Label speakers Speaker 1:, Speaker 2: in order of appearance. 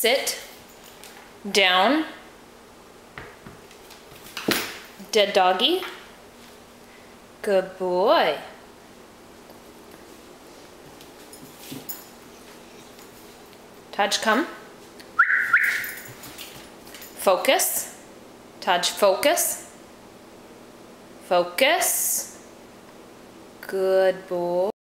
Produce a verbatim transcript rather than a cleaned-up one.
Speaker 1: sit, down, dead doggy. Good boy. Taj, come. Focus. Taj, focus. Focus. Good boy.